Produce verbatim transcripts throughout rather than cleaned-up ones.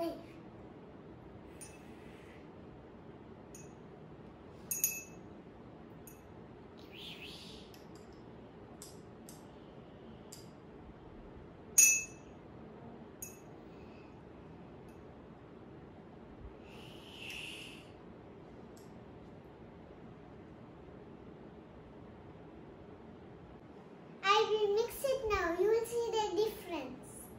Hey. I will mix it now. You will see the difference.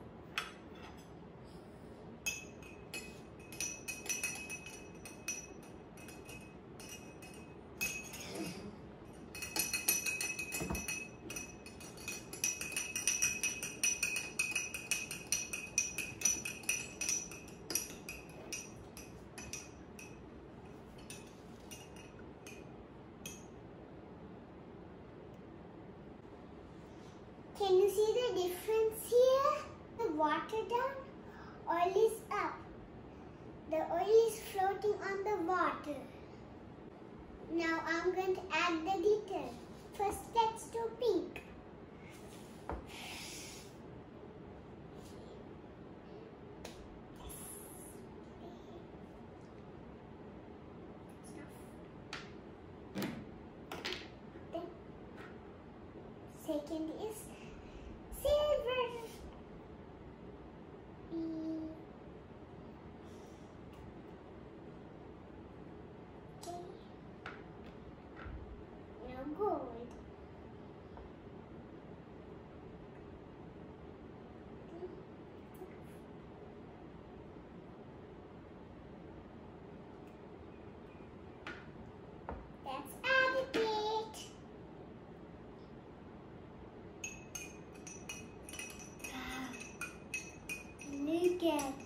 Can you see the difference here? The water down, oil is up. The oil is floating on the water. Now I'm going to add the glitter. First let's do pink. Second is silver. Mm. Okay. Now gold. Let's add it. Look at